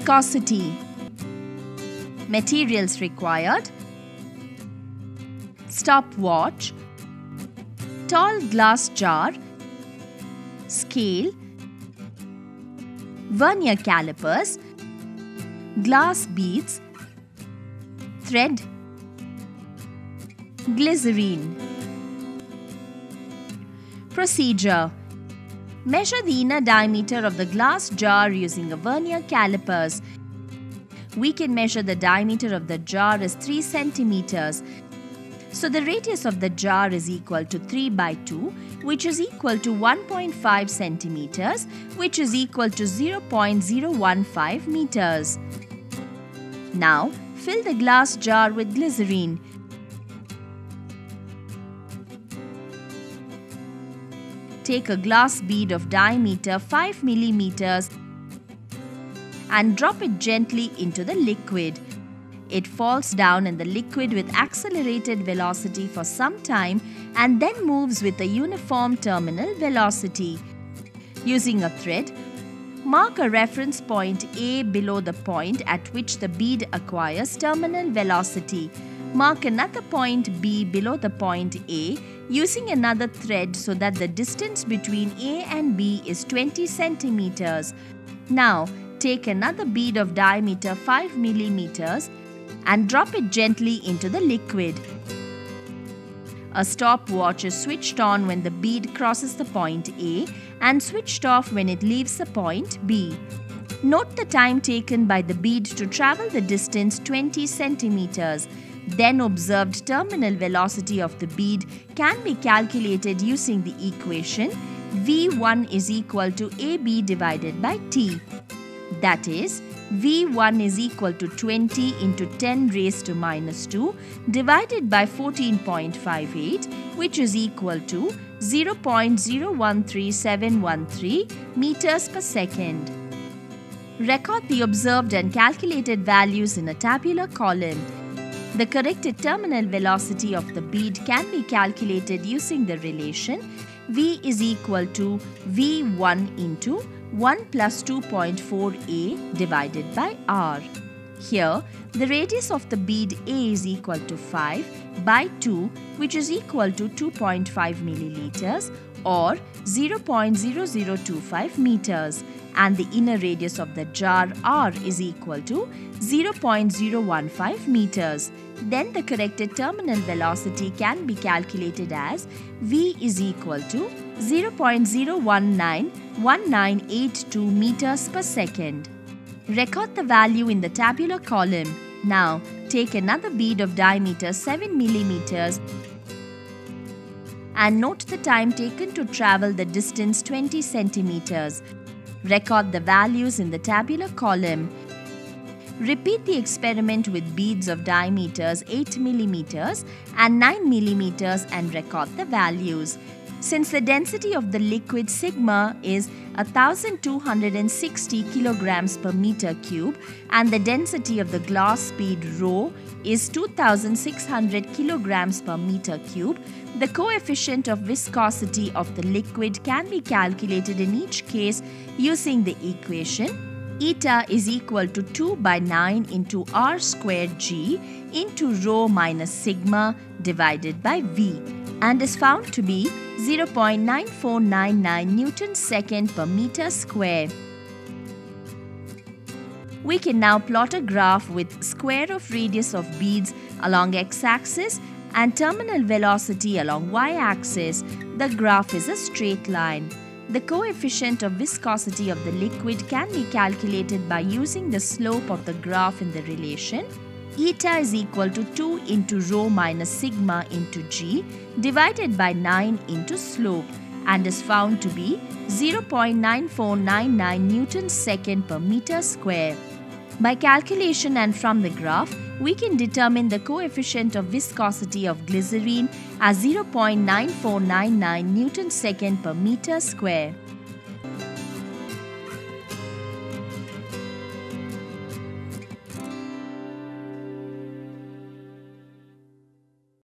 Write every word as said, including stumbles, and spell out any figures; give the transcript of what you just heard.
Viscosity. Materials required: stopwatch, tall glass jar, scale, vernier calipers, glass beads, thread, glycerine. Procedure: measure the inner diameter of the glass jar using a vernier calipers. We can measure the diameter of the jar as three centimeters. So the radius of the jar is equal to three by two, which is equal to one point five centimeters, which is equal to zero point zero one five meters. Now fill the glass jar with glycerine. Take a glass bead of diameter five millimeters and drop it gently into the liquid. It falls down in the liquid with accelerated velocity for some time and then moves with a uniform terminal velocity. Using a thread, mark a reference point A below the point at which the bead acquires terminal velocity. Mark another point B below the point A using another thread so that the distance between A and B is twenty centimeters. Now, take another bead of diameter five millimeters and drop it gently into the liquid. A stopwatch is switched on when the bead crosses the point A and switched off when it leaves the point B. Note the time taken by the bead to travel the distance twenty centimeters. Then observed terminal velocity of the bead can be calculated using the equation V one is equal to A B divided by T. That is, V one is equal to twenty into ten raised to minus two divided by fourteen point five eight, which is equal to zero point zero one three seven one three meters per second. Record the observed and calculated values in a tabular column. The corrected terminal velocity of the bead can be calculated using the relation V is equal to V one into one plus two point four A divided by R. Here, the radius of the bead A is equal to five by two, which is equal to two point five milliliters or zero point zero zero two five meters, and the inner radius of the jar R is equal to zero point zero one five meters. Then the corrected terminal velocity can be calculated as V is equal to zero point zero one nine one nine eight two meters per second. Record the value in the tabular column. Now, take another bead of diameter seven millimeters and note the time taken to travel the distance twenty centimeters. Record the values in the tabular column. Repeat the experiment with beads of diameters eight millimeters and nine millimeters and record the values. Since the density of the liquid sigma is one thousand two hundred sixty kilograms per meter cube and the density of the glass bead rho is two thousand six hundred kilograms per meter cube, the coefficient of viscosity of the liquid can be calculated in each case using the equation eta is equal to two by nine into r squared g into rho minus sigma divided by v, and is found to be zero point nine four nine nine newton second per meter square. We can now plot a graph with square of radius of beads along x-axis and terminal velocity along y-axis. The graph is a straight line. The coefficient of viscosity of the liquid can be calculated by using the slope of the graph in the relation eta is equal to two into rho minus sigma into g divided by nine into slope, and is found to be zero point nine four nine nine newton second per meter square. By calculation and from the graph, we can determine the coefficient of viscosity of glycerine as zero point nine four nine nine newton second per meter square.